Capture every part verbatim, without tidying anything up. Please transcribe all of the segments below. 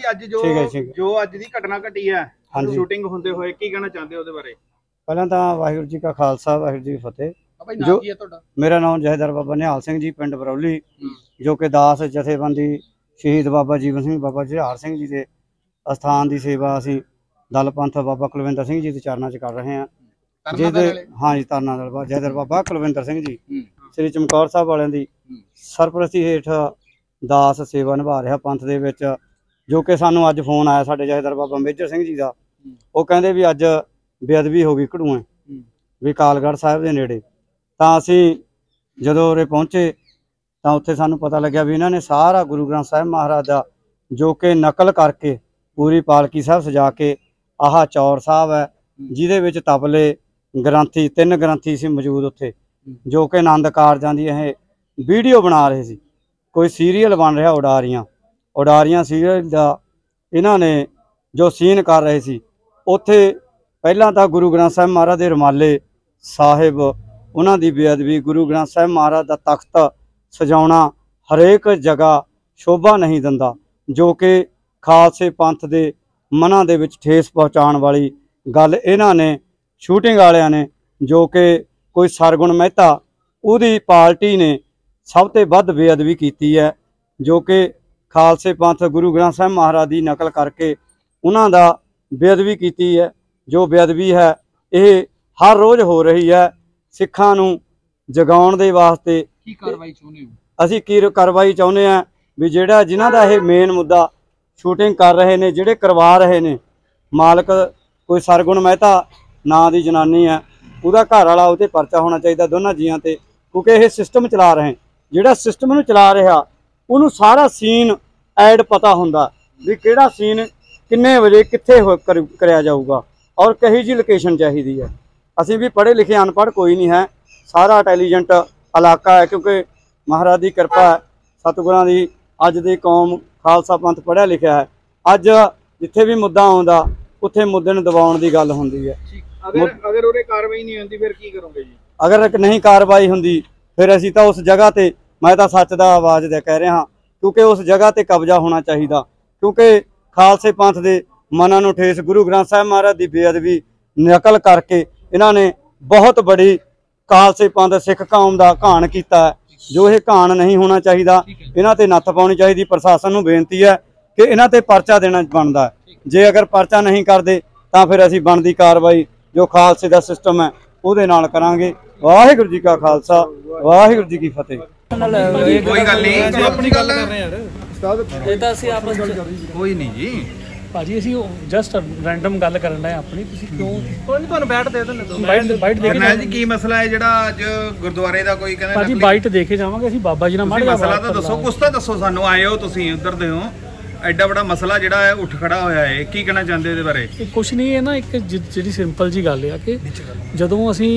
ਅੱਜ ਜੋ ਜੋ ਅੱਜ ਦੀ ਘਟਨਾ ਘਟੀ ਹੈ ਸ਼ੂਟਿੰਗ ਹੁੰਦੇ ਹੋਏ ਕੀ ਕਹਿਣਾ ਚਾਹੁੰਦੇ ਹੋ ਉਹਦੇ ਬਾਰੇ? ਪਹਿਲਾਂ ਤਾਂ ਵਾਹਿਗੁਰੂ ਜੀ ਕਾ ਖਾਲਸਾ ਵਾਹਿਗੁਰੂ ਜੀ ਕੀ ਫਤਿਹ। ਜੋ ਮੇਰਾ ਨਾਮ ਜਹੇਦਾਰ ਬਾਬਾ ਨਿਹਾਲ ਸਿੰਘ ਜੀ, ਪਿੰਡ ਬਰੌਲੀ, ਜੋ कि दास जथेबंदी शहीद बाबा जीवन सिंह बाबा जुझार सिंह जी के अस्थान की सेवा असी दल पंथ बाबा कुलविंदर सिंह जी के चरणों च कर रहे हैं। जिसके हाँ जी तरना दल जहदार बाबा कुलविंदर सिंह जी श्री चमकौर साहब वालों की सरपरस्ती हेठ दास सेवा निभा रहा पंथ दे विच। जो कि सानू अज फोन आया साडे जहदार बाबा मेजर सिंह जी का, वो कहते भी अज बेअदबी हो गई घड़ूएं भी कालगढ़ साहब के नेड़े। तो असी जदों उरे पहुँचे तो उत्थे सानू पता लग्या भी इन्होंने सारा गुरु ग्रंथ साहिब महाराज का जो कि नकल करके पूरी पालकी साहब सजा के आह चौर साहब है जिहदे विच तबले ग्रंथी तीन ग्रंथी सी मौजूद उत्थे, जो कि आनंद कारजां दी इह वीडियो बना रहे सी। कोई सीरीयल बन रहा उडारियां उडारियां सीरीयल दा इन्हां ने जो सीन कर रहे सी। उत्थे पहलां तां गुरु ग्रंथ साहिब महाराज दे रमाले साहिब उन्हां दी बेअदबी, गुरु ग्रंथ साहिब महाराज दा तख्त सजाउणा हरेक जगह शोभा नहीं दिंदा, जो कि खालसे पंथ दे मनां दे विच ठेस पहुँचाउण वाली गल इन्हां ने शूटिंग वालियां ने, जो कि कोई सरगुण मेहता उहदी पार्टी ने सब तो वध बेअदबी कीती है। जो कि खालसे पंथ गुरु ग्रंथ साहिब महाराज की नकल करके उन्हां दा बेअदबी कीती है। जो बेअदबी है ये हर रोज़ हो रही है। सिखां नूं जगाउण दे वास्ते की कार्रवाई चाहुंदे हो? असीं की कार्रवाई चाहुंदे हां भी जिहड़ा जिन्हां दा इह मेन मुद्दा शूटिंग कर रहे ने, जिहड़े करवा रहे ने, मालक कोई सरगुण मेहता नां दी जनानी है, उहदा घर वाला उहते परचा होना चाहिए दोनों जियां ते, क्योंकि यह सिस्टम चला रहे हैं। जिहड़ा सिस्टम नूं चला रहा उहनूं सारा सीन ऐड पता हुंदा भी किहड़ा सीन किन्ने वजे कित्थे कर करिया जाऊगा और कही जी लोकेशन चाहिदी है। असीं भी पढ़े लिखे अनपढ़ कोई नहीं है, सारा इंटैलीजेंट इलाका है, क्योंकि महाराज की कृपा है, सतगुरां दी अज दी कौम खालसा पंथ पढ़िया लिखिया है। अज जिथे भी मुद्दा आउंदा उत्थे मुद्दे नूं दबाउण दी गल हुंदी है। अगर अगर उहदे कार्रवाई नहीं हुंदी फिर की करोगे जी? अगर नहीं कार्रवाई हुंदी फिर असीं तां उस जगह ते, मैं तां सच दा आवाज़ दे कह रहा, क्योंकि उस जगह ते कब्जा होना चाहिए, क्योंकि खालसे पंथ दे मनां नूं ठेस गुरु ग्रंथ साहिब महाराज की बेअदबी नकल करके इन्हां ने बहुत बड़ी खालसे पंथ सिख कौम का घाण किया है, जो ये घाण नहीं होना चाहिए। इन्हां ते नत्थ पाउणी चाहिए। प्रशासन नूं बेनती है कि इन्हां ते परचा देना बनता है। जे अगर परचा नहीं करते तो फिर असीं बनदी कार्रवाई जो खालसे का सिस्टम है उहदे नाल करांगे। वाहिगुरू जी का खालसा वाहिगुरू जी की फतेह। कोई गल नहीं, अपनी गल कर रहे हैं यार उस्ताद, ਇਹ ਤਾਂ ਅਸੀਂ ਆਪਸ ਵਿੱਚ कोई नहीं जी ਭਾਜੀ ਅਸੀਂ ਜਸਟ ਰੈਂਡਮ ਗੱਲ ਕਰਨ ਦਾ ਆਪਣੀ, ਤੁਸੀਂ ਕਿਉਂ ਕੋਈ ਨਹੀਂ ਤੁਹਾਨੂੰ ਬੈਠ ਦੇ ਦਿੰਦੇ ਬਾਈਟ ਬਾਈਟ ਦੇ ਕੇ ਕਰਨੈਲ ਜੀ ਕੀ ਮਸਲਾ ਹੈ ਜਿਹੜਾ ਅੱਜ ਗੁਰਦੁਆਰੇ ਦਾ ਕੋਈ ਕਹਿੰਦਾ ਭਾਜੀ ਬਾਈਟ ਦੇ ਕੇ ਜਾਵਾਂਗੇ ਅਸੀਂ ਬਾਬਾ ਜੀ ਨਾਲ ਮਾੜਾ ਮਸਲਾ ਤਾਂ ਦੱਸੋ, ਕੁਛ ਤਾਂ ਦੱਸੋ ਸਾਨੂੰ, ਆਏ ਹੋ ਤੁਸੀਂ ਉੱਧਰ ਦੇ ਹੋ, ਐਡਾ ਬੜਾ ਮਸਲਾ ਜਿਹੜਾ ਹੈ ਉੱਠ ਖੜਾ ਹੋਇਆ ਹੈ, ਕੀ ਕਹਿਣਾ ਚਾਹੁੰਦੇ ਇਹਦੇ ਬਾਰੇ? ਇਹ ਕੁਛ ਨਹੀਂ ਹੈ ਨਾ, ਇੱਕ ਜਿਹੜੀ ਸਿੰਪਲ ਜੀ ਗੱਲ ਆ ਕਿ ਜਦੋਂ ਅਸੀਂ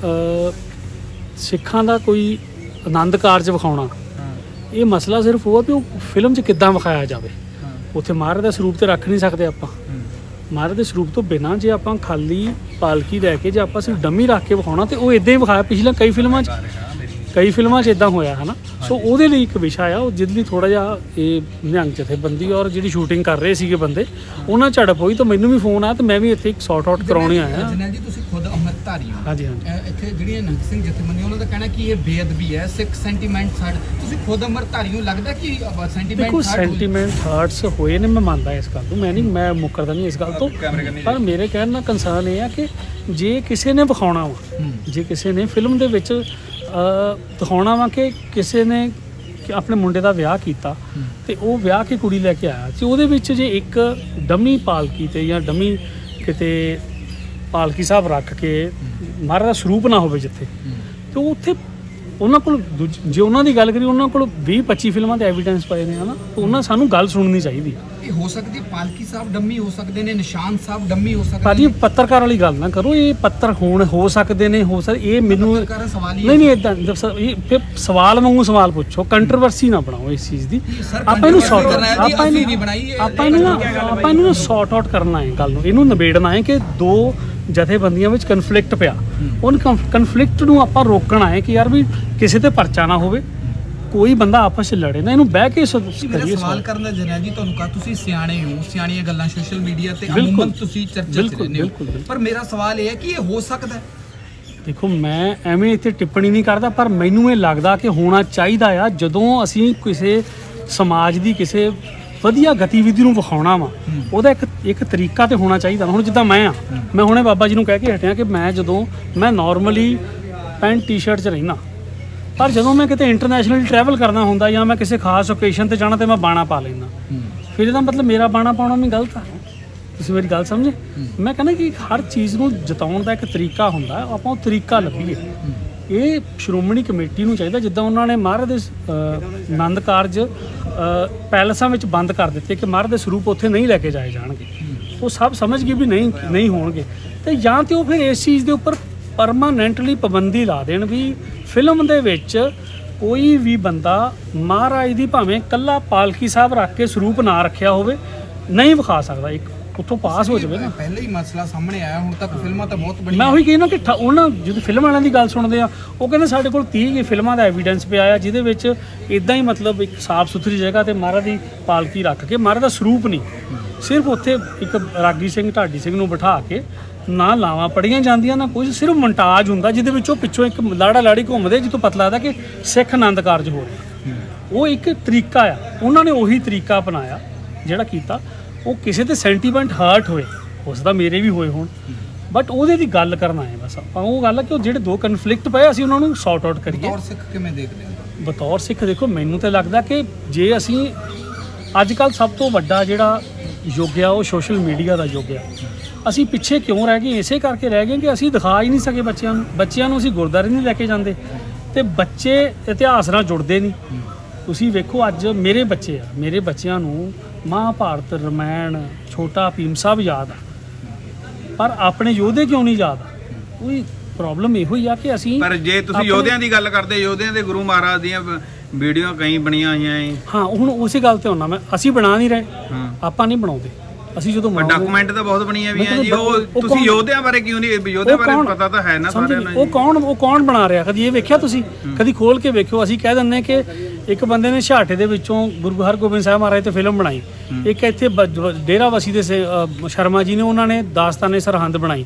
ਸਿੱਖਾਂ ਦਾ ਕੋਈ ਆਨੰਦ ਕਾਰਜ ਵਿਖਾਉਣਾ, ਇਹ ਮਸਲਾ ਸਿਰਫ ਉਹ ਵੀ ਉਹ ਫਿਲਮ 'ਚ ਕਿੱਦਾਂ ਵਿਖਾਇਆ ਜਾਵੇ। ਉੱਥੇ ਮਹਾਰਾਜ ਦਾ ਸਰੂਪ ਤੇ ਰੱਖ ਨਹੀਂ ਸਕਦੇ ਆਪਾਂ, ਮਹਾਰਾਜ ਦੇ ਸਰੂਪ ਤੋਂ ਬਿਨਾਂ ਜੇ ਆਪਾਂ ਖਾਲੀ ਪਾਲਕੀ ਲੈ ਕੇ ਜੇ ਆਪਾਂ ਸਿਰਫ ਡੰਮੀ ਰੱਖ ਕੇ ਵਿਖਾਉਣਾ ਤੇ ਉਹ ਇਦਾਂ ਹੀ ਵਿਖਾਇਆ। ਪਿਛਲੇ ਕਈ ਫਿਲਮਾਂ 'ਚ ਕਈ ਫਿਲਮਾਂ 'ਚ ਇਦਾਂ ਹੋਇਆ ਹੈ ਨਾ। ਸੋ ਉਹਦੇ ਲਈ ਇੱਕ ਵਿਸ਼ਾ ਆ ਉਹ ਜਿਹਦੇ ਲਈ ਥੋੜ੍ਹਾ ਜਿਹਾ ਇਹ ਨਿਹੰਗ ਜਥੇਬੰਦੀ ਔਰ ਜਿਹੜੀ ਸ਼ੂਟਿੰਗ ਕਰ ਰਹੇ ਸੀਗੇ ਬੰਦੇ ਉਹਨਾਂ ਝੜਪ ਹੋਈ ਤਾਂ ਮੈਨੂੰ ਵੀ ਫੋਨ ਆਇਆ ਤੇ ਮੈਂ ਵੀ ਇੱਥੇ ਇੱਕ ਸੌਟ ਆਊਟ ਕਰਾਉਣ ਆਇਆ। ਜਨਰਲ ਜੀ ਤੁਸੀਂ ਖੁਦ ਅੰਮ੍ਰਿਤਧਾਰੀ ਹੋ। ਹਾਂਜੀ ਹਾਂਜੀ। ਇੱਥੇ ਜਿਹੜੀਆਂ ਨਿਹੰਗ ਸਿੰਘ ਜਥੇਬੰਦੀਆਂ ਉਹਨਾਂ ਦਾ ਕਹਿਣਾ ਕਿ ਇਹ ਬੇਅਦਬੀ ਹੈ, ਸਿੱਖ ਸੈਂਟੀਮੈਂਟ ਸਾਡ, ਤੁਸੀਂ ਖੁਦ ਅੰਮ੍ਰਿਤਧਾਰੀ ਨੂੰ ਲੱਗਦਾ ਕਿ ਸੈਂਟੀਮੈਂਟ ਦੇਖੋ ਸੈਂਟੀਮੈਂਟ ਹਰਟਸ ਹੋਏ ਨੇ, ਮੈਂ ਮੰਨਦਾ ਇਸ ਗੱਲ ਤੋਂ, ਮੈਂ ਨਹੀਂ ਮੈਂ ਮੁੱਕਰਦਾ ਨਹੀਂ ਇਸ ਗੱਲ ਤੋਂ, ਪਰ ਮੇਰੇ ਕਹਿਣ ਦਾ ਕੰਸਰਨ ਇਹ ਆ ਕਿ ਜੇ ਕਿਸੇ ਨੇ ਵਿਖਾਉਣਾ ਵਾ, ਜੇ ਕਿਸੇ ਨੇ ਫਿਲਮ ਦੇ ਵਿੱਚ ਦਿਖਾਉਣਾ ਵਾ ਕਿ ਕਿਸੇ ਨੇ ਆਪਣੇ ਮੁੰਡੇ ਦਾ ਵਿਆਹ ਕੀਤਾ ਤੇ ਉਹ ਵਿਆਹ ਕੇ ਕੁੜੀ ਲੈ ਕੇ ਆਇਆ ਤੇ ਉਹਦੇ ਵਿੱਚ ਜੇ ਇੱਕ ਡਮੀ ਪਾਲਕੀ ਤੇ ਜਾਂ ਡਮੀ ਕਿਤੇ ਪਾਲਕੀ ਸਾਹਿਬ ਰੱਖ ਕੇ ਮਹਾਰਾਜ ਦਾ ਸਰੂਪ ਨਾ ਹੋਵੇ ਜਿੱਥੇ, ਤੇ ਉੱਥੇ ਉਹਨਾਂ ਕੋਲ ਜੇ ਉਹਨਾਂ ਦੀ ਗੱਲ ਕਰੀ ਉਹਨਾਂ ਕੋਲ ਵੀਹ ਪੱਚੀ ਫਿਲਮਾਂ ਦੇ ਐਵੀਡੈਂਸ ਪਏ ਨੇ ਹਨਾ, ਤਾਂ ਉਹਨਾਂ ਸਾਨੂੰ ਗੱਲ ਸੁਣਨੀ ਚਾਹੀਦੀ। ਇਹ ਹੋ ਸਕਦੀ ਪਾਲਕੀ ਸਾਹਿਬ ਡੰਮੀ ਹੋ ਸਕਦੇ ਨੇ, ਨਿਸ਼ਾਨ ਸਾਹਿਬ ਡੰਮੀ ਹੋ ਸਕਦੇ ਭਾਜੀ ਪੱਤਰਕਾਰ ਵਾਲੀ ਗੱਲ ਨਾ ਕਰੋ, ਇਹ ਪੱਤਰ ਹੋਣ ਹੋ ਸਕਦੇ ਨੇ, ਹੋ ਸਕਦੇ ਇਹ ਮੈਨੂੰ ਨਹੀਂ ਨਹੀਂ ਇਦਾਂ ਇਹ ਫਿਰ ਸਵਾਲ ਵਾਂਗੂ ਸਵਾਲ ਪੁੱਛੋ, ਕੰਟਰੋਵਰਸੀ ਨਾ ਬਣਾਓ ਇਸ ਚੀਜ਼ ਦੀ। ਆਪਾਂ ਇਹਨੂੰ ਸੌਟ ਆਪਾਂ ਇਹਨੂੰ ਆਪਾਂ ਇਹਨੂੰ ਨਾ ਆਪਾਂ ਇਹਨੂੰ ਸੌਟ ਆਊਟ ਕਰਨਾ ਹੈ ਗੱਲ ਨੂੰ, ਇਹਨੂੰ ਨਿਬੇੜਨਾ ਹੈ ਕਿ ਦੋ ਜਥੇਬੰਦੀਆਂ ਵਿੱਚ ਕਨਫਲਿਕਟ ਪਿਆ, ਉਹਨ ਕਨਫਲਿਕਟ ਨੂੰ ਆਪਾਂ ਰੋਕਣਾ ਹੈ ਕਿ ਯਾਰ ਵੀ ਕਿਸੇ ਤੇ ਪਰਚਾ ਨਾ ਹੋਵੇ, ਕੋਈ ਬੰਦਾ ਆਪਸ 'ਚ ਲੜੇ ਨਾ, ਇਹਨੂੰ ਬਹਿ ਕੇ ਕਰੀਏ। ਸਵਾਲ ਕਰਨ ਦਾ ਜਰਿਆ ਜੀ ਤੁਹਾਨੂੰ ਕਹਾ ਤੁਸੀਂ ਸਿਆਣੇ ਹੋ, ਸਿਆਣੀਆਂ ਗੱਲਾਂ ਸੋਸ਼ਲ ਮੀਡੀਆ ਤੇ ਅਮੂਮਨ ਤੁਸੀਂ ਚਰਚਾ ਚ ਰਹਿੰਦੇ ਹੋ, ਪਰ ਮੇਰਾ ਸਵਾਲ ਇਹ ਹੈ ਕਿ ਇਹ ਹੋ ਸਕਦਾ ਹੈ? ਦੇਖੋ ਮੈਂ ਐਵੇਂ ਇੱਥੇ ਟਿੱਪਣੀ ਨਹੀਂ ਕਰਦਾ, ਪਰ ਮੈਨੂੰ ਇਹ ਲੱਗਦਾ ਕਿ ਹੋਣਾ ਚਾਹੀਦਾ ਆ। ਜਦੋਂ ਅਸੀਂ ਕਿਸੇ ਸਮਾਜ ਦੀ ਕਿਸੇ ਵਧੀਆ ਗਤੀਵਿਧੀ ਨੂੰ ਵਿਖਾਉਣਾ ਵਾ, ਉਹਦਾ ਇੱਕ ਇੱਕ ਤਰੀਕਾ ਤੇ ਹੋਣਾ ਚਾਹੀਦਾ। ਹੁਣ ਜਿੱਦਾਂ ਮੈਂ ਆ, ਮੈਂ ਹੁਣੇ ਬਾਬਾ ਜੀ ਨੂੰ ਕਹਿ ਕੇ ਹਟਿਆ ਕਿ ਮੈਂ ਜਦੋਂ ਮੈਂ ਨਾਰਮਲੀ ਪੈਂਟ ਟੀ ਸ਼ਰਟ 'ਚ ਰਹਿਣਾ, ਪਰ ਜਦੋਂ ਮੈਂ ਕਿਤੇ ਇੰਟਰਨੈਸ਼ਨਲ ਟਰੈਵਲ ਕਰਨਾ ਹੁੰਦਾ ਜਾਂ ਮੈਂ ਕਿਸੇ ਖਾਸ ਓਕੇਸ਼ਨ ਤੇ ਜਾਣਾ ਤੇ ਮੈਂ ਬਾਣਾ ਪਾ ਲੈਂਦਾ। ਫਿਰ ਇਹਦਾ ਮਤਲਬ ਮੇਰਾ ਬਾਣਾ ਪਾਉਣਾ ਵੀ ਗਲਤ ਆ? ਤੁਸੀਂ ਮੇਰੀ ਗੱਲ ਸਮਝੇ? ਮੈਂ ਕਹਿੰਦਾ ਕਿ ਹਰ ਚੀਜ਼ ਨੂੰ ਜਤਾਉਣ ਦਾ ਇੱਕ ਤਰੀਕਾ ਹੁੰਦਾ, ਆਪਾਂ ਉਹ ਤਰੀਕਾ ਲੱਭੀਏ। ਇਹ ਸ਼੍ਰੋਮਣੀ ਕਮੇਟੀ ਨੂੰ ਚਾਹੀਦਾ, ਜਿੱਦਾਂ ਉਹਨਾਂ ਨੇ ਮਹਾਰਾਜ ਦੇ ਆਨੰਦ ਕਾਰਜ ਪੈਲਸਾਂ ਵਿੱਚ ਬੰਦ ਕਰ ਦਿੱਤੇ ਕਿ ਮਹਾਰਾਜ ਦੇ ਸਰੂਪ ਉੱਥੇ ਨਹੀਂ ਲੈ ਕੇ ਜਾਏ ਜਾਣਗੇ, ਉਹ ਸਭ ਸਮਝ ਗਏ ਵੀ ਨਹੀਂ ਨਹੀਂ ਹੋਣਗੇ, ਤੇ ਜਾਂ ਤੇ ਉਹ ਫਿਰ ਇਸ ਚੀਜ਼ ਦੇ ਉੱਪਰ ਪਰਮਾਨੈਂਟਲੀ ਪਾਬੰਦੀ ਲਾ ਦੇਣ ਵੀ ਫਿਲਮ ਦੇ ਵਿੱਚ ਕੋਈ ਵੀ ਬੰਦਾ ਮਹਾਰਾਜ ਦੀ ਭਾਵੇਂ ਕੱਲਾ ਪਾਲਕੀ ਸਾਹਿਬ ਰੱਖ ਕੇ ਸਰੂਪ ਨਾ ਰੱਖਿਆ ਹੋਵੇ ਨਹੀਂ ਵਿਖਾ ਸਕਦਾ। ਇੱਕ ਉੱਥੋਂ ਪਾਸ ਹੋ ਜਾਵੇ ਨਾ। ਪਹਿਲੇ ਹੀ ਮਸਲਾ ਸਾਹਮਣੇ ਆਇਆ, ਹੁਣ ਤੱਕ ਫਿਲਮਾਂ ਤਾਂ ਬਹੁਤ ਬਣੀਆਂ। ਮੈਂ ਉਹੀ ਕਹਿੰਦਾ ਕਿ ਉਹਨਾਂ ਜਦੋਂ ਫਿਲਮ ਵਾਲਿਆਂ ਦੀ ਗੱਲ ਸੁਣਦੇ ਆ, ਉਹ ਕਹਿੰਦੇ ਸਾਡੇ ਕੋਲ ਤੀਹ ਫਿਲਮਾਂ ਦਾ ਐਵੀਡੈਂਸ ਪਿਆ ਆ ਜਿਹਦੇ ਵਿੱਚ ਇਦਾਂ ਹੀ ਮਤਲਬ ਇੱਕ ਸਾਫ਼ ਸੁਥਰੀ ਜਗ੍ਹਾ ਤੇ ਮਹਾਰਾਜ ਦੀ ਪਾਲਕੀ ਰੱਖ ਕੇ, ਮਹਾਰਾਜ ਦਾ ਸਰੂਪ ਨਹੀਂ, ਸਿਰਫ ਉੱਥੇ ਇੱਕ ਰਾਗੀ ਸਿੰਘ ਢਾਡੀ ਸਿੰਘ ਨੂੰ ਬਿਠਾ ਕੇ ਨਾ ਲਾਵਾਂ ਪੜੀਆਂ ਜਾਂਦੀਆਂ ਨਾ ਕੁਝ, ਸਿਰਫ ਮੋਨਟਾਜ ਹੁੰਦਾ ਜਿਹਦੇ ਵਿੱਚੋਂ ਪਿੱਛੋਂ ਇੱਕ ਲਾੜਾ ਲਾੜੀ ਘੁੰਮਦੇ, ਜਿੱਥੋਂ ਪਤਾ ਲੱਗਦਾ ਕਿ ਸਿੱਖ ਆਨੰਦ ਕਾਰਜ ਹੋ ਰਿਹਾ। ਉਹ ਇੱਕ ਤਰੀਕਾ ਆ, ਉਹਨਾਂ ਨੇ ਉਹੀ ਤਰੀਕਾ ਅਪਣਾਇਆ ਜਿਹੜਾ ਕੀਤਾ। ਉਹ ਕਿਸੇ ਤੇ ਸੈਂਟੀਮੈਂਟ ਹਰਟ ਹੋਏ, ਹੋ ਸਕਦਾ ਮੇਰੇ ਵੀ ਹੋਏ ਹੋਣ, ਬਟ ਉਹਦੇ ਦੀ ਗੱਲ ਕਰਨਾ ਹੈ ਬਸ। ਆਪਾਂ ਉਹ ਗੱਲ ਹੈ ਕਿ ਉਹ ਜਿਹੜੇ ਦੋ ਕਨਫਲਿਕਟ ਪਏ ਅਸੀਂ ਉਹਨਾਂ ਨੂੰ ਸੌਰਟ ਆਊਟ ਕਰੀਏ। ਬਤੌਰ ਸਿੱਖ ਕਿਵੇਂ ਦੇਖਦੇ ਹੋ? ਬਤੌਰ ਸਿੱਖ ਦੇਖੋ, ਮੈਨੂੰ ਤਾਂ ਲੱਗਦਾ ਕਿ ਜੇ ਅਸੀਂ ਅੱਜ ਕੱਲ੍ਹ ਸਭ ਤੋਂ ਵੱਡਾ ਜਿਹੜਾ ਯੁੱਗ ਆ ਉਹ ਸੋਸ਼ਲ ਮੀਡੀਆ ਦਾ ਯੁੱਗ ਆ। ਅਸੀਂ ਪਿੱਛੇ ਕਿਉਂ ਰਹਿ ਗਏ? ਇਸੇ ਕਰਕੇ ਰਹਿ ਗਏ ਕਿ ਅਸੀਂ ਦਿਖਾ ਹੀ ਨਹੀਂ ਸਕੇ ਬੱਚਿਆਂ ਨੂੰ। ਬੱਚਿਆਂ ਨੂੰ ਅਸੀਂ ਗੁਰਦੁਆਰੇ ਨਹੀਂ ਲੈ ਕੇ ਜਾਂਦੇ, ਤੇ ਬੱਚੇ ਇਤਿਹਾਸ ਨਾਲ ਜੁੜਦੇ ਨਹੀਂ। ਤੁਸੀਂ ਵੇਖੋ ਅੱਜ ਮੇਰੇ ਬੱਚੇ ਆ, ਮੇਰੇ ਬੱਚਿਆਂ ਨੂੰ ਮਹਾਭਾਰਤ, ਰਮਾਇਣ, ਛੋਟਾ ਭੀਮ ਸਾਹਿਬ ਯਾਦ ਆ, ਪਰ ਆਪਣੇ ਯੋਧੇ ਕਿਉਂ ਨਹੀਂ ਯਾਦ? ਕੋਈ ਪ੍ਰੋਬਲਮ ਇਹੋ ਹੀ ਆ ਕਿ ਅਸੀਂ। ਪਰ ਜੇ ਤੁਸੀਂ ਯੋਧਿਆਂ ਦੀ ਗੱਲ ਕਰਦੇ, ਯੋਧਿਆਂ ਦੇ ਗੁਰੂ ਮਹਾਰਾਜ ਦੀਆਂ ਵੀਡੀਓ ਕਈ ਬਣੀਆਂ ਹੋਈਆਂ ਐ। ਹਾਂ, ਹੁਣ ਉਸੇ ਗੱਲ ਤੇ ਹੁੰਨਾ ਮੈਂ, ਅਸੀਂ ਬਣਾ ਨਹੀਂ ਰਹੇ, ਆਪਾਂ ਨਹੀਂ ਬਣਾਉਂਦੇ। ਅਸੀਂ ਜਦੋਂ ਡਾਕੂਮੈਂਟ ਤਾਂ ਬਹੁਤ ਬਣੀਆਂ ਵੀ ਆ ਜੀ, ਉਹ ਤੁਸੀਂ ਯੋਧਿਆਂ ਬਾਰੇ ਕਿਉਂ ਨਹੀਂ? ਯੋਧਿਆਂ ਬਾਰੇ ਪਤਾ ਤਾਂ ਹੈ ਨਾ ਸਾਰਿਆਂ ਨੂੰ। ਉਹ ਕੌਣ ਉਹ ਕੌਣ ਬਣਾ ਰਿਹਾ? ਕਦੀ ਇਹ ਵੇਖਿਆ ਤੁਸੀਂ? ਕਦੀ ਖੋਲ ਕੇ ਵੇਖਿਓ। ਅਸੀਂ ਕਹਿ ਦਿੰਦੇ ਕਿ ਇੱਕ ਬੰਦੇ ਨੇ ਛਾਟੇ ਦੇ ਵਿੱਚੋਂ ਗੁਰੂ ਹਰਗੋਬਿੰਦ ਸਾਹਿਬ ਮਹਾਰਾਜ ਤੇ ਫਿਲਮ ਬਣਾਈ, ਇੱਕ ਇੱਥੇ ਡੇਰਾ ਵਸੀ ਦੇ ਸ਼ਰਮਾ ਜੀ ਨੇ ਉਹਨਾਂ ਨੇ ਦਾਸਤਾਨੇ ਸਰਹੰਦ ਬਣਾਈ,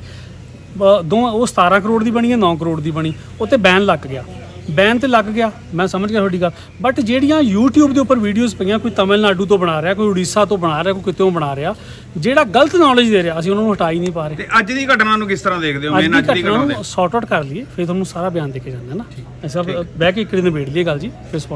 ਦੋ ਉਹ ਸਤਾਰਾਂ ਕਰੋੜ ਦੀ ਬਣੀ ਹੈ, ਨੌ ਕਰੋੜ ਦੀ ਬਣੀ, ਉੱਤੇ ਬੈਨ ਲੱਗ ਗਿਆ। ਬੈਨ ਤੇ ਲੱਗ ਗਿਆ, ਮੈਂ ਸਮਝ ਗਿਆ ਤੁਹਾਡੀ ਗੱਲ, ਬਟ ਜਿਹੜੀਆਂ YouTube ਦੇ ਉੱਪਰ ਵੀਡੀਓਜ਼ ਪਈਆਂ, ਕੋਈ ਤਮਿਲਨਾਡੂ ਤੋਂ ਬਣਾ ਰਿਹਾ, ਕੋਈ ਉੜੀਸਾ ਤੋਂ ਬਣਾ ਰਿਹਾ, ਕੋਈ ਕਿਤੋਂ ਬਣਾ ਰਿਹਾ, ਜਿਹੜਾ ਗਲਤ ਨੌਲੇਜ ਦੇ ਰਿਹਾ, ਅਸੀਂ ਉਹਨਾਂ ਨੂੰ ਹਟਾ ਹੀ ਨਹੀਂ ਪਾ ਰਹੇ। ਤੇ ਅੱਜ ਦੀ ਘਟਨਾ ਨੂੰ ਕਿਸ ਤਰ੍ਹਾਂ ਦੇਖਦੇ ਹੋ? ਮੈਂ ਅੱਜ ਦੀ ਘਟਨਾ ਨੂੰ ਸੌਰਟ ਆਊਟ ਕਰ ਲਈਏ, ਫਿਰ ਤੁਹਾਨੂੰ ਸਾਰਾ ਬਿਆਨ ਦੇ ਕੇ ਜਾਂਦਾ ਨਾ। ਐਸਾ ਬਹਿ ਕੇ ਇੱਕ ਦਿਨ ਨਿਬੇੜ ਲਈਏ ਗੱਲ ਜੀ, ਫਿਰ ਸਪੌਟ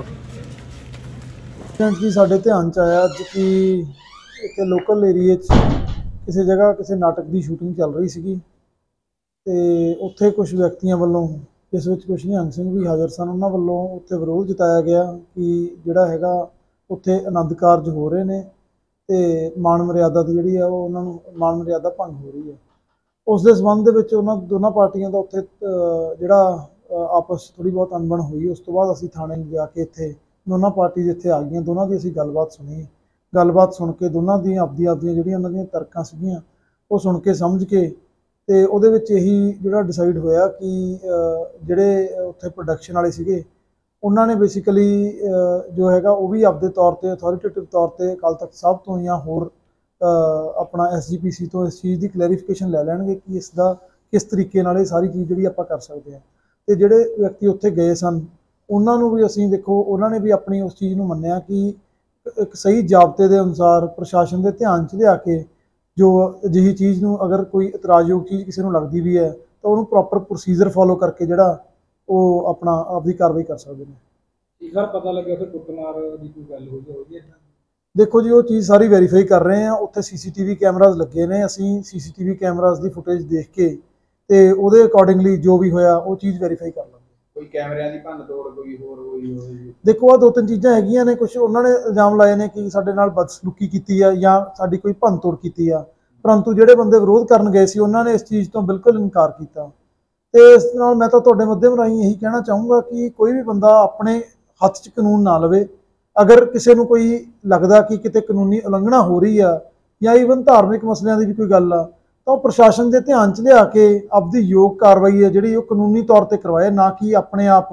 ਕਿ ਸਾਡੇ ਧਿਆਨ 'ਚ ਆਇਆ ਅੱਜ ਕਿ ਇੱਕ ਲੋਕਲ ਏਰੀਏ 'ਚ ਕਿਸੇ ਜਗ੍ਹਾ ਕਿਸੇ ਨਾਟਕ ਦੀ ਸ਼ੂਟਿੰਗ ਚੱਲ ਰਹੀ ਸੀਗੀ, ਤੇ ਉੱਥੇ ਕੁਝ ਵਿਅਕਤੀਆਂ ਵੱਲੋਂ, ਜਿਸ ਵਿੱਚ ਕੁਝ ਨਿਹੰਗ ਸਿੰਘ ਵੀ ਹਾਜ਼ਰ ਸਨ, ਉਹਨਾਂ ਵੱਲੋਂ ਉੱਥੇ ਵਿਰੋਧ ਜਤਾਇਆ ਗਿਆ ਕਿ ਜਿਹੜਾ ਹੈਗਾ ਉੱਥੇ ਆਨੰਦ ਕਾਰਜ ਹੋ ਰਹੇ ਨੇ ਤੇ ਮਾਣ ਮਰਿਆਦਾ ਦੀ ਜਿਹੜੀ ਆ ਉਹ ਉਹਨਾਂ ਨੂੰ ਮਾਣ ਮਰਿਆਦਾ ਭੰਗ ਹੋ ਰਹੀ ਹੈ। ਉਸ ਦੇ ਸੰਬੰਧ ਦੇ ਵਿੱਚ ਉਹਨਾਂ ਦੋਨਾਂ ਪਾਰਟੀਆਂ ਦਾ ਉੱਥੇ ਜਿਹੜਾ ਆਪਸ ਥੋੜ੍ਹੀ ਬਹੁਤ ਅਣਬਣ ਹੋਈ। ਉਸ ਤੋਂ ਬਾਅਦ ਅਸੀਂ ਥਾਣੇ ਜਾ ਕੇ ਇੱਥੇ ਦੋਨਾਂ ਪਾਰਟੀਆਂ ਇੱਥੇ ਆ ਗਈਆਂ, ਦੋਨਾਂ ਦੀ ਅਸੀਂ ਗੱਲਬਾਤ ਸੁਣੀ। ਗੱਲਬਾਤ ਸੁਣ ਕੇ ਦੋਨਾਂ ਦੀਆਂ ਆਪਦੀਆਂ ਆਪਦੀਆਂ ਜਿਹੜੀਆਂ ਉਹਨਾਂ ਦੀਆਂ ਤਰਕਾਂ ਸੀਗੀਆਂ ਉਹ ਸੁਣ ਕੇ ਸਮਝ ਕੇ, ਤੇ ਉਹਦੇ ਵਿੱਚ ਇਹੀ ਜਿਹੜਾ ਡਿਸਾਈਡ ਹੋਇਆ ਕਿ ਜਿਹੜੇ ਉੱਥੇ ਪ੍ਰੋਡਕਸ਼ਨ ਵਾਲੇ ਸੀਗੇ ਉਹਨਾਂ ਨੇ ਬੇਸਿਕਲੀ ਜੋ ਹੈਗਾ ਉਹ ਵੀ ਆਪਦੇ ਤੌਰ 'ਤੇ ਅਥੋਰੀਟੇਟਿਵ ਤੌਰ 'ਤੇ ਅਕਾਲ ਤਖਤ ਸਾਹਿਬ ਤੋਂ ਜਾਂ ਹੋਰ ਆਪਣਾ ਐਸ ਜੀ ਪੀ ਸੀ ਤੋਂ ਇਸ ਚੀਜ਼ ਦੀ ਕਲੈਰੀਫਿਕੇਸ਼ਨ ਲੈ ਲੈਣਗੇ ਕਿ ਇਸ ਦਾ ਕਿਸ ਤਰੀਕੇ ਨਾਲ ਇਹ ਸਾਰੀ ਚੀਜ਼ ਜਿਹੜੀ ਆਪਾਂ ਕਰ ਸਕਦੇ ਹਾਂ। ਤੇ ਜਿਹੜੇ ਵਿਅਕਤੀ ਉੱਥੇ ਗਏ ਸਨ ਉਹਨਾਂ ਨੂੰ ਵੀ ਅਸੀਂ ਦੇਖੋ, ਉਹਨਾਂ ਨੇ ਵੀ ਆਪਣੀ ਉਸ ਚੀਜ਼ ਨੂੰ ਮੰਨਿਆ ਕਿ ਇੱਕ ਸਹੀ ਜ਼ਾਬਤੇ ਦੇ ਅਨੁਸਾਰ ਪ੍ਰਸ਼ਾਸਨ ਦੇ ਧਿਆਨ 'ਚ ਲਿਆ ਕੇ ਜੋ ਅਜਿਹੀ ਚੀਜ਼ ਨੂੰ ਅਗਰ ਕੋਈ ਇਤਰਾਜ਼ਯੋਗ ਚੀਜ਼ ਕਿਸੇ ਨੂੰ ਲੱਗਦੀ ਵੀ ਹੈ ਤਾਂ ਉਹਨੂੰ ਪ੍ਰੋਪਰ ਪ੍ਰੋਸੀਜਰ ਫੋਲੋ ਕਰਕੇ ਜਿਹੜਾ ਉਹ ਆਪਣਾ ਆਪਦੀ ਕਾਰਵਾਈ ਕਰ ਸਕਦੇ ਨੇ। ਇੱਕ ਵਾਰ ਪਤਾ ਲੱਗਿਆ ਫਿਰ ਕੁੱਟਮਾਰ ਦੀ ਕੋਈ ਗੱਲ ਹੋਈ ਹੋਈ ਹੈ? ਦੇਖੋ ਜੀ, ਉਹ ਚੀਜ਼ ਸਾਰੀ ਵੈਰੀਫਾਈ ਕਰ ਰਹੇ ਹਾਂ। ਉੱਥੇ ਸੀਸੀਟੀਵੀ ਕੈਮਰਾਜ਼ ਲੱਗੇ ਨੇ, ਅਸੀਂ ਸੀਸੀਟੀਵੀ ਕੈਮਰਾਜ਼ ਦੀ ਫੁਟੇਜ ਦੇਖ ਕੇ ਤੇ ਉਹਦੇ ਅਕੋਰਡਿੰਗਲੀ ਜੋ ਵੀ ਹੋਇਆ ਉਹ ਚੀਜ਼ ਵੈਰੀਫਾਈ ਕਰ ਲਾਂਗੇ। ਕੋਈ ਕੈਮਰਿਆਂ ਦੀ ਭੰਨ ਤੋੜ ਕੋਈ ਹੋਰ ਹੋਈ ਹੋਈ? ਦੇਖੋ, ਆਹ ਦੋ ਤਿੰਨ ਚੀਜ਼ਾਂ ਹੈਗੀਆਂ ਨੇ। ਕੁਝ ਉਹਨਾਂ ਨੇ ਇਲਜ਼ਾਮ ਲਾਏ ਨੇ ਕਿ ਸਾਡੇ ਨਾਲ ਬਦਸਲੂਕੀ ਕੀਤੀ ਆ ਜਾਂ ਸਾਡੀ ਕੋਈ ਭੰਨ ਤੋੜ ਕੀਤੀ ਆ, ਪਰੰਤੂ ਜਿਹੜੇ ਬੰਦੇ ਵਿਰੋਧ ਕਰਨ ਗਏ ਸੀ ਉਹਨਾਂ ਨੇ ਇਸ ਚੀਜ਼ ਤੋਂ ਬਿਲਕੁਲ ਇਨਕਾਰ ਕੀਤਾ। ਤੇ ਇਸ ਨਾਲ ਮੈਂ ਤਾਂ ਤੁਹਾਡੇ ਮਾਧਿਅਮ ਰਾਹੀਂ ਇਹੀ ਕਹਿਣਾ ਚਾਹੂੰਗਾ ਕਿ ਕੋਈ ਵੀ ਬੰਦਾ ਆਪਣੇ ਹੱਥ 'ਚ ਕਾਨੂੰਨ ਨਾ ਲਵੇ। ਅਗਰ ਕਿਸੇ ਨੂੰ ਕੋਈ ਲੱਗਦਾ ਕਿ ਕਿਤੇ ਕਾਨੂੰਨੀ ਉਲੰਘਣਾ ਹੋ ਰਹੀ ਆ ਜਾਂ ਈਵਨ ਧਾਰਮਿਕ ਮਸਲਿਆਂ ਦੀ ਵੀ ਕੋਈ ਗੱਲ ਆ, ਤਾਂ ਉਹ ਪ੍ਰਸ਼ਾਸਨ ਦੇ ਧਿਆਨ 'ਚ ਲਿਆ ਕੇ ਆਪਦੀ ਯੋਗ ਕਾਰਵਾਈ ਹੈ ਜਿਹੜੀ ਉਹ ਕਾਨੂੰਨੀ ਤੌਰ 'ਤੇ ਕਰਵਾਏ, ਨਾ ਕਿ ਆਪਣੇ ਆਪ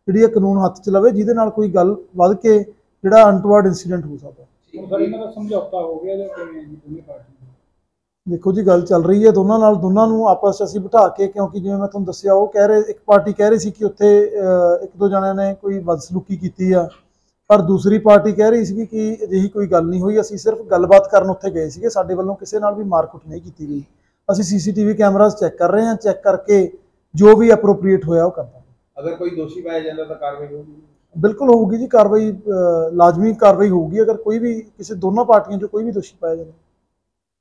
ਜਿਹੜੀ ਇਹ ਕਾਨੂੰਨ ਹੱਥ 'ਚ ਲਵੇ, ਜਿਹਦੇ ਨਾਲ ਕੋਈ ਗੱਲ ਵੱਧ ਕੇ ਜਿਹੜਾ ਅਨਟਵਾਰਡ ਇੰਸੀਡੈਂਟ ਹੋ ਸਕਦਾ। ਸਮਝੌਤਾ ਹੋ ਗਿਆ ਜਾਂ ਕਿਵੇਂ ਜੀ ਦੋਨੇ ਪਾਰਟੀਆਂ? ਦੇਖੋ ਜੀ, ਗੱਲ ਚੱਲ ਰਹੀ ਹੈ ਦੋਨਾਂ ਨਾਲ, ਦੋਨਾਂ ਨੂੰ ਆਪਸ 'ਚ ਅਸੀਂ ਬਿਠਾ ਕੇ, ਕਿਉਂਕਿ ਜਿਵੇਂ ਮੈਂ ਤੁਹਾਨੂੰ ਦੱਸਿਆ, ਉਹ ਕਹਿ ਰਹੇ, ਇੱਕ ਪਾਰਟੀ ਕਹਿ ਰਹੀ ਸੀ ਕਿ ਉੱਥੇ ਇੱਕ ਦੋ ਜਣਿਆਂ ਨੇ ਕੋਈ ਬਦਸਲੂਕੀ ਕੀਤੀ ਆ, ਪਰ ਦੂਸਰੀ ਪਾਰਟੀ ਕਹਿ ਰਹੀ ਸੀ ਕਿ ਅਜਿਹੀ ਕੋਈ ਗੱਲ ਨਹੀਂ ਹੋਈ, ਅਸੀਂ ਸਿਰਫ ਗੱਲਬਾਤ ਕਰਨ ਉੱਥੇ ਗਏ ਸੀਗੇ, ਸਾਡੇ ਵੱਲੋਂ ਕਿਸੇ ਨਾਲ ਵੀ ਮਾਰਕੁੱਟ ਨਹੀਂ ਕੀਤੀ ਗਈ। ਅਸੀਂ ਸੀਸੀਟੀਵੀ ਕੈਮਰਾਜ਼ ਚੈੱਕ ਕਰ ਰਹੇ ਹਾਂ, ਚੈੱਕ ਕਰਕੇ ਜੋ ਵੀ ਅਪਰੋਪਰੀਏਟ ਹੋਇਆ ਉਹ ਕਰਦਾ। ਅਗਰ ਕੋਈ ਦੋਸ਼ੀ ਪਾਇਆ ਜਾਂਦਾ ਤਾਂ ਕਾਰਵਾਈ ਹੋਊਗੀ? ਬਿਲਕੁਲ ਹੋਊਗੀ ਜੀ, ਕਾਰਵਾਈ ਲਾਜ਼ਮੀ ਕਾਰਵਾਈ ਹੋਊਗੀ ਅਗਰ ਕੋਈ ਵੀ ਕਿਸੇ ਦੋਨੋਂ ਪਾਰਟੀਆਂ 'ਚੋਂ ਕੋਈ ਵੀ ਦੋਸ਼ੀ ਪਾਇਆ ਜਾਂਦਾ।